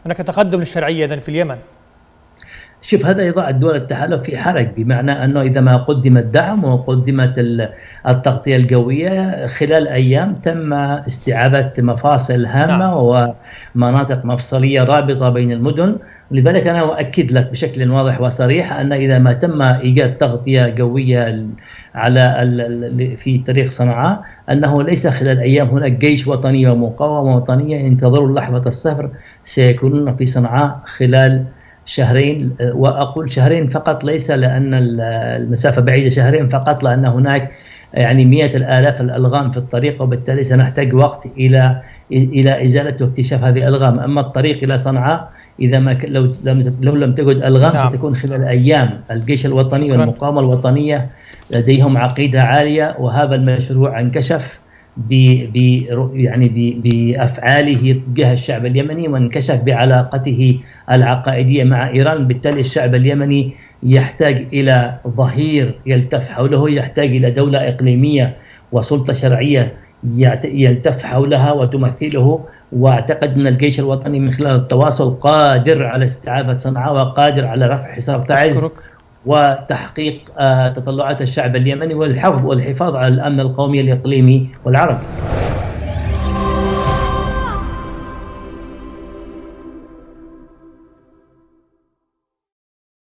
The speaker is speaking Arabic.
هناك تقدم للشرعية إذن في اليمن. شوف، هذا يضع الدول التحالف في حرج، بمعنى أنه إذا ما قدم الدعم وقدمت التغطية الجوية خلال أيام تم استعادة مفاصل نعم. هامة ومناطق مفصلية رابطة بين المدن. لذلك أنا أؤكد لك بشكل واضح وصريح أن إذا ما تم إيجاد تغطية جوية في طريق صنعاء، أنه ليس خلال أيام هناك جيش وطني ومقاومة وطنية ينتظرون لحظة الصفر، سيكونون في صنعاء خلال شهرين. وأقول شهرين فقط ليس لأن المسافة بعيدة، شهرين فقط لأن هناك يعني مئات الآلاف الألغام في الطريق، وبالتالي سنحتاج وقت إلى إزالة واكتشاف هذه الألغام. أما الطريق إلى صنعاء إذا ما لو لم توجد ألغام نعم. ستكون خلال أيام. الجيش الوطني شكرا. والمقاومة الوطنية لديهم عقيدة عالية، وهذا المشروع انكشف يعني بأفعاله تجاه الشعب اليمني، وانكشف بعلاقته العقائدية مع إيران. بالتالي الشعب اليمني يحتاج إلى ظهير يلتف حوله، يحتاج إلى دولة إقليمية وسلطة شرعية يلتف حولها وتمثله. واعتقد أن الجيش الوطني من خلال التواصل قادر على استعادة صنعاء، وقادر على رفع حصار تعز وتحقيق تطلعات الشعب اليمني والحفاظ على الأمن القومي الإقليمي والعربي.